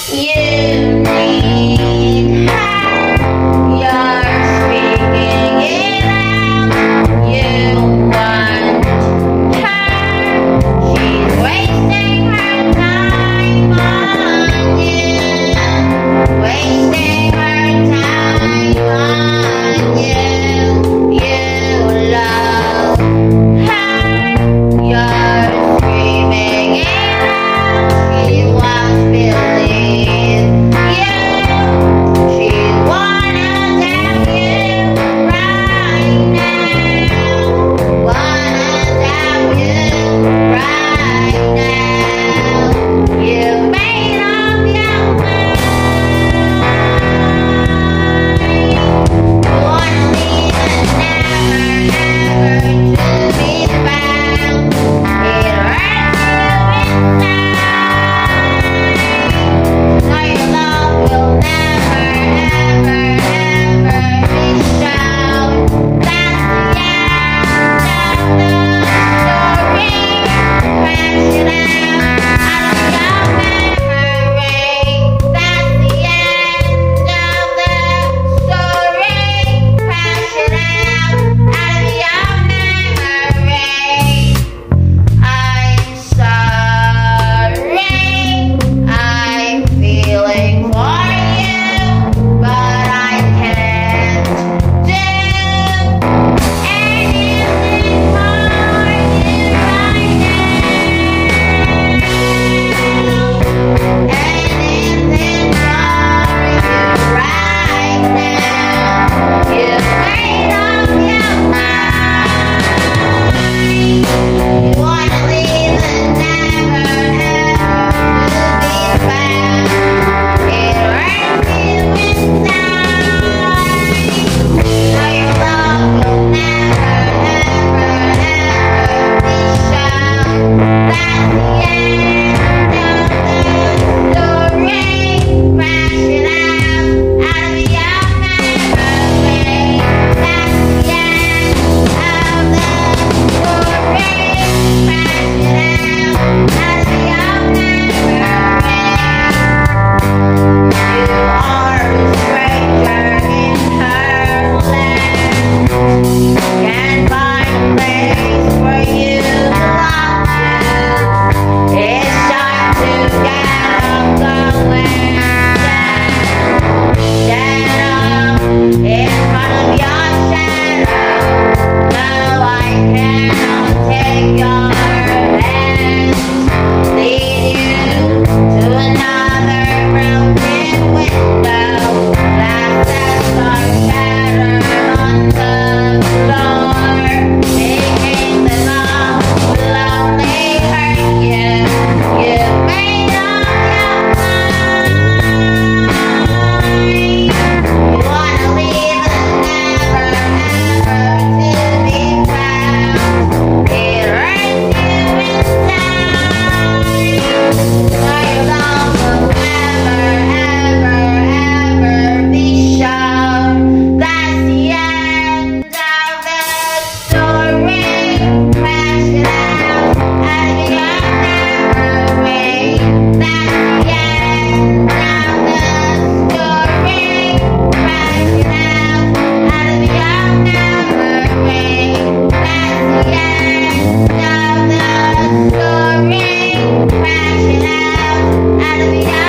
You need her. You're speaking it out. You want her. She's wasting her time on you. Wasting her time on you. You love her. You're screaming it out. She won't believe you. She wanna damn you right now. Wanna damn you right now. You made up your mind. You wanna leave and never, never to be found. It hurts you inside. So your love will never, ever, ever be shown. That's the end of the story. Crash it out of your memory. That's the end of the story. Crash it out of your memory. I'm sorry. I'm feeling for you, but I can't do anything for you right now. Anything for you right now. You've made up your mind. You wanna leave and never, ever to be found. It hurts you inside. So your love will never, ever, ever be shown. That's the end of the story. Crash it out of your memory. That's the end of the story. Crash it out of your memory. You are a stranger in her land. Can't find a place for you to belong to. It's time to get up, going down. Stand up in front of your shadow. No, I cannot take your hands. Lead you to another broken window. Glasses are shattered on the floor, making the love lonely hurt you. You've made up your mind. You wanna leave and never, ever to be found. It hurts you inside. So your love will never, ever, ever be shown. That's the end of the story. Crash it out of your memory. That's the end of the story. Crash it out of your memory. That's the end of the story. Crash it out of your